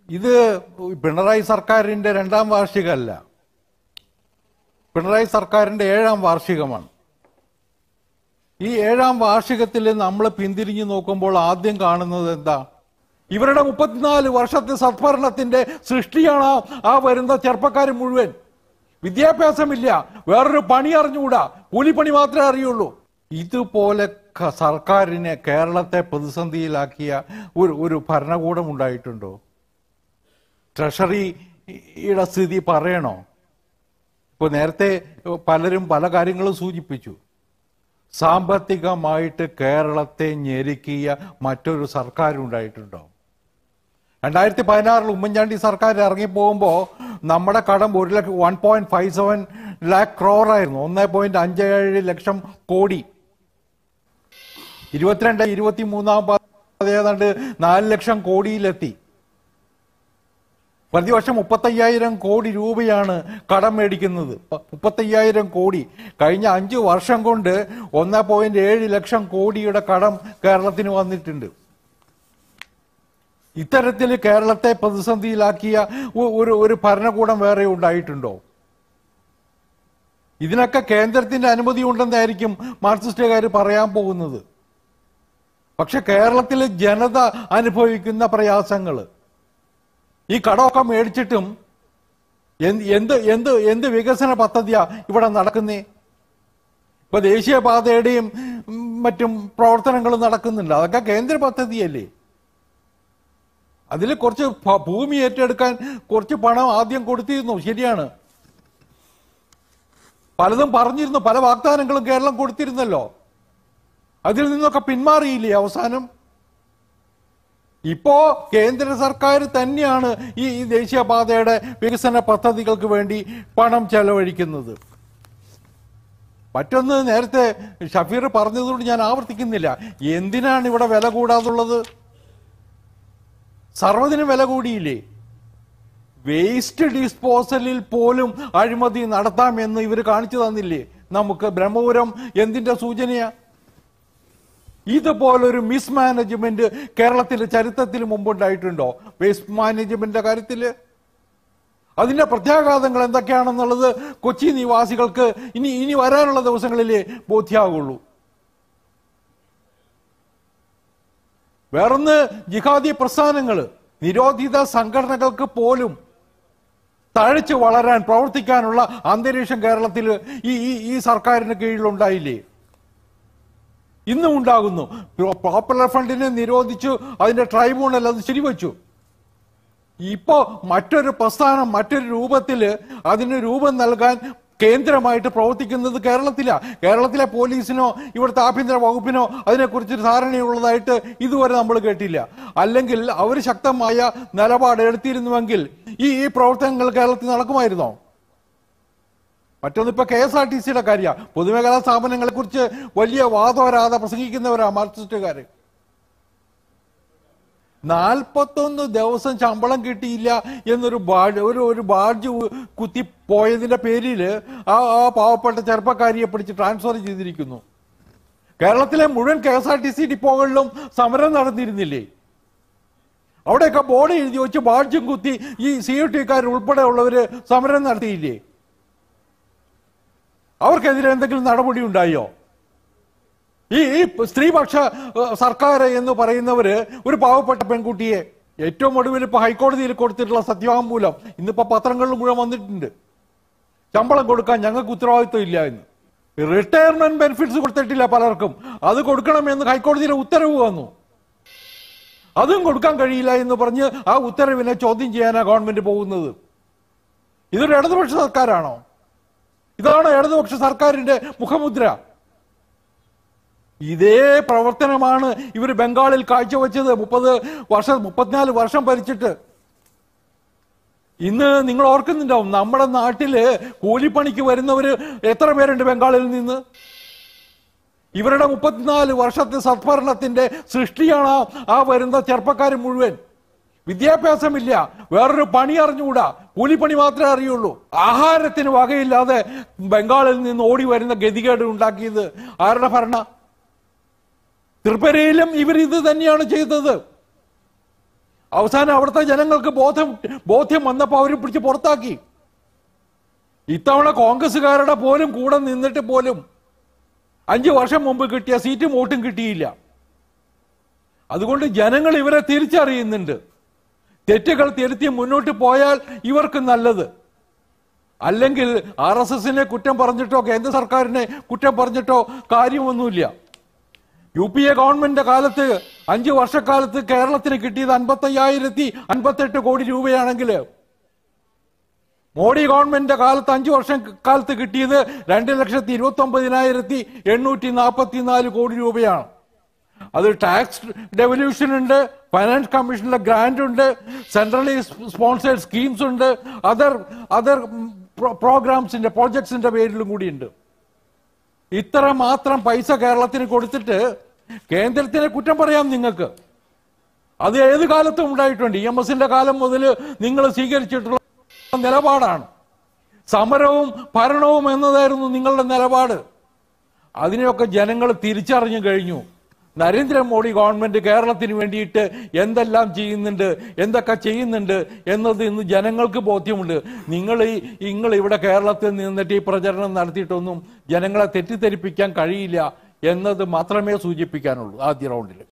ഇത് പിണറായി സർക്കാരിൻ്റെ രണ്ടാം വാർഷികമല്ല, പിണറായി സർക്കാരിൻ്റെ 7ാം വാർഷികമാണ്. ഈ 7ാം വാർഷികത്തിൽ നമ്മൾ പിന്തിരിഞ്ഞു നോക്കുമ്പോൾ ആദ്യം കാണുന്നത് എന്താ? ഇവരുടെ 34 വർഷത്തെ സദ്ഭരണത്തിന്റെ സൃഷ്ടിയാണ് ആ വരുന്ന ചെറുപ്പക്കാർ മുഴുവൻ. വിദ്യാഭ്യാസമില്ല, വേറൊരു പണി അറിഞ്ഞുകൂടാ, കൂലിപ്പണി മാത്രമേ അറിയുള്ളൂ. ഇതുപോലെ സർക്കാരിനെ കേരളത്തെ പ്രതിസന്ധിയിലാക്കിയ ഒരു ഭരണകൂടം ഉണ്ടായിട്ടുണ്ടോ? ട്രഷറിയുടെ സ്ഥിതി പറയണോ? ഇപ്പോൾ നേരത്തെ പലരും പല കാര്യങ്ങളും സൂചിപ്പിച്ചു. സാമ്പത്തികമായിട്ട് കേരളത്തെ ഞെരുക്കിയ മറ്റൊരു സർക്കാർ ഉണ്ടായിട്ടുണ്ടോ? 2016 ഉമ്മൻചാണ്ടി സർക്കാർ ഇറങ്ങിപ്പോകുമ്പോൾ നമ്മുടെ കടം 1.57 lakh crore ആയിരുന്നു, 1.57 ലക്ഷം കോടി. 22-23 ഏതാണ്ട് 4 ലക്ഷം കോടിയിലെത്തി. പ്രതിവർഷം 35,000 കോടി രൂപയാണ് കടം മേടിക്കുന്നത്. 35,000 കോടി. കഴിഞ്ഞ 5 വർഷം കൊണ്ട് 1.7 ലക്ഷം കോടിയുടെ കടം കേരളത്തിന് വന്നിട്ടുണ്ട്. ഇത്തരത്തിൽ കേരളത്തെ പ്രതിസന്ധിയിലാക്കിയ ഒരു ഭരണകൂടം വേറെ ഉണ്ടായിട്ടുണ്ടോ? ഇതിനൊക്കെ കേന്ദ്രത്തിന്റെ അനുമതി ഉണ്ടെന്നായിരിക്കും മാർക്സിസ്റ്റുകാർ പറയാൻ പോകുന്നത്. പക്ഷെ കേരളത്തിലെ ജനത അനുഭവിക്കുന്ന പ്രയാസങ്ങൾ, ഈ കടമൊക്കെ മേടിച്ചിട്ടും എന്ത് വികസന പദ്ധതിയാ ഇവിടെ നടക്കുന്നേ? ഇപ്പൊ ദേശീയപാതയുടെയും മറ്റും പ്രവർത്തനങ്ങൾ നടക്കുന്നുണ്ട്, അതൊക്കെ കേന്ദ്ര പദ്ധതിയല്ലേ? അതിൽ കുറച്ച് ഭൂമി ഏറ്റെടുക്കാൻ കുറച്ച് പണം ആദ്യം കൊടുത്തിരുന്നു, ശരിയാണ്. പലതും പറഞ്ഞിരുന്നു, പല വാഗ്ദാനങ്ങളും കേരളം കൊടുത്തിരുന്നല്ലോ. അതിൽ നിന്നൊക്കെ പിന്മാറിയില്ലേ അവസാനം? ഇപ്പോ കേന്ദ്ര സർക്കാർ തന്നെയാണ് ഈ ദേശീയപാതയുടെ വികസന പദ്ധതികൾക്ക് വേണ്ടി പണം ചെലവഴിക്കുന്നത്. മറ്റൊന്ന്, നേരത്തെ ഷഫീർ പറഞ്ഞതുകൊണ്ട് ഞാൻ ആവർത്തിക്കുന്നില്ല, എന്തിനാണ് ഇവിടെ വില കൂടാതുള്ളത്? സർവ്വതിനും വില കൂടിയില്ലേ? വേസ്റ്റ് ഡിസ്പോസലിൽ പോലും അഴിമതി നടത്താമെന്ന് ഇവർ കാണിച്ചു തന്നില്ലേ നമുക്ക്? ബ്രഹ്മപുരം എന്തിന്റെ സൂചനയാ? ഇതുപോലൊരു മിസ്മാനേജ്മെന്റ് കേരളത്തിന്റെ ചരിത്രത്തിൽ മുമ്പുണ്ടായിട്ടുണ്ടോ? വേസ്റ്റ് മാനേജ്മെന്റിന്റെ കാര്യത്തിൽ അതിന്റെ പ്രത്യാഘാതങ്ങൾ എന്തൊക്കെയാണെന്നുള്ളത് കൊച്ചി നിവാസികൾക്ക് ഇനി വരാനുള്ള ദിവസങ്ങളിലേ ബോധ്യമാകുള്ളൂ. വേറൊന്ന്, ജിഹാദി പ്രസ്ഥാനങ്ങൾ, നിരോധിത സംഘടനകൾക്ക് പോലും തഴച്ചു വളരാൻ പ്രവർത്തിക്കാനുള്ള അന്തരീക്ഷം കേരളത്തിൽ ഈ സർക്കാരിന് കീഴിലുണ്ടായില്ലേ? ഇന്നും ഉണ്ടാകുന്നു. പോപ്പുലർ ഫണ്ടിനെ നിരോധിച്ചു, അതിന്റെ ട്രൈബ്യൂണൽ അത് ശരിവച്ചു. ഇപ്പോ മറ്റൊരു പ്രസ്ഥാനം മറ്റൊരു രൂപത്തിൽ അതിന് രൂപം നൽകാൻ കേന്ദ്രമായിട്ട് പ്രവർത്തിക്കുന്നത് കേരളത്തിലെ പോലീസിനോ ഇവിടുത്തെ ആഭ്യന്തര വകുപ്പിനോ അതിനെക്കുറിച്ച് ധാരണയുള്ളതായിട്ട് ഇതുവരെ നമ്മൾ കേട്ടില്ല. അല്ലെങ്കിൽ അവർ ശക്തമായ നിലപാട് എടുത്തിരുന്നുവെങ്കിൽ ഈ പ്രവർത്തനങ്ങൾ കേരളത്തിൽ നടക്കുമായിരുന്നോ? മറ്റൊന്നിപ്പോ KSRTCയുടെ കാര്യമാണ്. പൊതുമേഖലാ സ്ഥാപനങ്ങളെ കുറിച്ച് വലിയ വാദോരാതെ പ്രസംഗിക്കുന്നവരാ മാർക്സിസ്റ്റുകാര്. 41 ദിവസം ശമ്പളം കിട്ടിയില്ല എന്നൊരു ബാഡ്ജ് കുത്തിപ്പോയതിന്റെ പേരിൽ ആ പാവപ്പെട്ട ചെറുപ്പക്കാരിയെ പിടിച്ച് ട്രാൻസ്ഫർ ചെയ്തിരിക്കുന്നു. കേരളത്തിലെ മുഴുവൻ KSRTC ഡിപ്പോകളിലും സമരം നടന്നിരുന്നില്ലേ? അവിടെയൊക്കെ ബോർഡ് എഴുതി വെച്ച് ബാഡ്ജും കുത്തി ഈ CUT-കാർ ഉൾപ്പെടെ ഉള്ളവര് സമരം നടത്തിയില്ലേ? അവർക്കെതിരെ എന്തെങ്കിലും നടപടി ഉണ്ടായോ? ഈ സ്ത്രീപക്ഷ സർക്കാർ എന്ന് പറയുന്നവര് ഒരു പാവപ്പെട്ട പെൺകുട്ടിയെ ഏറ്റവും ഒടുവിൽ ഇപ്പൊ ഹൈക്കോടതിയിൽ കൊടുത്തിട്ടുള്ള സത്യവാങ്മൂലം ഇന്നിപ്പോ പത്രങ്ങളിൽ മുഴുവൻ വന്നിട്ടുണ്ട്. ശമ്പളം കൊടുക്കാൻ ഞങ്ങൾക്ക് ഉത്തരവാദിത്വം ഇല്ല എന്ന്. റിട്ടയർമെന്റ് ബെനിഫിറ്റ്സ് കൊടുത്തിട്ടില്ല പലർക്കും, അത് കൊടുക്കണമെന്ന് ഹൈക്കോടതിയിലെ ഉത്തരവ് വന്നു. അതും കൊടുക്കാൻ കഴിയില്ല എന്ന് പറഞ്ഞ് ആ ഉത്തരവിനെ ചോദ്യം ചെയ്യാനാണ് ഗവൺമെന്റ് പോകുന്നത്. ഇതൊരു ഇടതുപക്ഷ സർക്കാരാണോ? ഇതാണോ ഇടതുപക്ഷ സർക്കാരിന്റെ മുഖമുദ്ര? ഇതേ പ്രവർത്തനമാണ് ഇവർ ബംഗാളിൽ കാഴ്ചവെച്ചത് 34 വർഷം ഭരിച്ചിട്ട്. ഇന്ന് നിങ്ങൾ ഓർക്കുന്നുണ്ടാവും, നമ്മുടെ നാട്ടില് കൂലിപ്പണിക്ക് വരുന്നവര് എത്ര പേരുണ്ട് ബംഗാളിൽ നിന്ന്? ഇവരുടെ 34 വർഷത്തെ സദ്ഭരണത്തിന്റെ സൃഷ്ടിയാണ് ആ വരുന്ന ചെറുപ്പക്കാർ മുഴുവൻ. വിദ്യാഭ്യാസമില്ല, വേറൊരു പണി അറിഞ്ഞുകൂടാ, കൂലിപ്പണി മാത്രമേ അറിയുള്ളൂ. ആഹാരത്തിന് വകയില്ലാതെ ബംഗാളിൽ നിന്ന് ഓടി വരുന്ന ഗതികേട് ഉണ്ടാക്കിയത് ആരുടെ ഭരണ? തൃപ്പരയിലും ഇവർ ഇത് തന്നെയാണ് ചെയ്തത്. അവസാനം അവിടുത്തെ ജനങ്ങൾക്ക് ബോധ്യം വന്നപ്പോൾ അവർ പിടിച്ച് പുറത്താക്കി. ഇത്തവണ കോൺഗ്രസ്സുകാരുടെ പോലും കൂടെ നിന്നിട്ട് പോലും 5 വർഷം മുമ്പ് കിട്ടിയ സീറ്റും വോട്ടും കിട്ടിയില്ല. അതുകൊണ്ട് ജനങ്ങൾ ഇവരെ തിരിച്ചറിയുന്നുണ്ട്. തെറ്റുകൾ തിരുത്തി മുന്നോട്ട് പോയാൽ ഇവർക്ക് നല്ലത്. അല്ലെങ്കിൽ RSSനെ കുറ്റം പറഞ്ഞിട്ടോ കേന്ദ്ര സർക്കാരിനെ കുറ്റം പറഞ്ഞിട്ടോ കാര്യമൊന്നുമില്ല. UPA ഗവൺമെന്റിന്റെ കാലത്ത് 5 വർഷക്കാലത്ത് കേരളത്തിന് കിട്ടിയത് 55,058 കോടി രൂപയാണെങ്കിൽ മോഡി ഗവൺമെന്റിന്റെ കാലത്ത് 5 വർഷം കാലത്ത് കിട്ടിയത് 2,29,844 കോടി രൂപയാണ്. അത് ടാക്സ് ഡെവല്യൂഷൻ ഉണ്ട്, ഫൈനാൻസ് കമ്മീഷനിലെ ഗ്രാന്റ് ഉണ്ട്, സെൻട്രലി സ്പോൺസേഡ് സ്കീംസ് ഉണ്ട്, അതർ പ്രോഗ്രാംസിന്റെ പ്രോജക്ട്സിന്റെ പേരിലും കൂടിയുണ്ട്. ഇത്ര മാത്രം പൈസ കേരളത്തിന് കൊടുത്തിട്ട് കേന്ദ്രത്തിനെ കുറ്റം പറയാം നിങ്ങൾക്ക്. അത് ഏത് കാലത്തും ഉണ്ടായിട്ടുണ്ട്. EMSന്റെ കാലം മുതൽ നിങ്ങൾ സ്വീകരിച്ചിട്ടുള്ള നിലപാടാണ്. സമരവും ഭരണവും എന്നതായിരുന്നു നിങ്ങളുടെ നിലപാട്. അതിനെയൊക്കെ ജനങ്ങൾ തിരിച്ചറിഞ്ഞു കഴിഞ്ഞു. നരേന്ദ്രമോദി ഗവൺമെന്റ് കേരളത്തിന് വേണ്ടിയിട്ട് എന്തെല്ലാം ചെയ്യുന്നുണ്ട്, എന്തൊക്കെ ചെയ്യുന്നുണ്ട് എന്നത് ഇന്ന് ജനങ്ങൾക്ക് ബോധ്യമുണ്ട്. നിങ്ങൾ ഇവിടെ കേരളത്തിൽ നിന്നിട്ട് ഈ പ്രചരണം നടത്തിയിട്ടൊന്നും ജനങ്ങളെ തെറ്റിദ്ധരിപ്പിക്കാൻ കഴിയില്ല എന്നത് മാത്രമേ സൂചിപ്പിക്കാനുള്ളൂ ആദ്യ റൗണ്ടിൽ.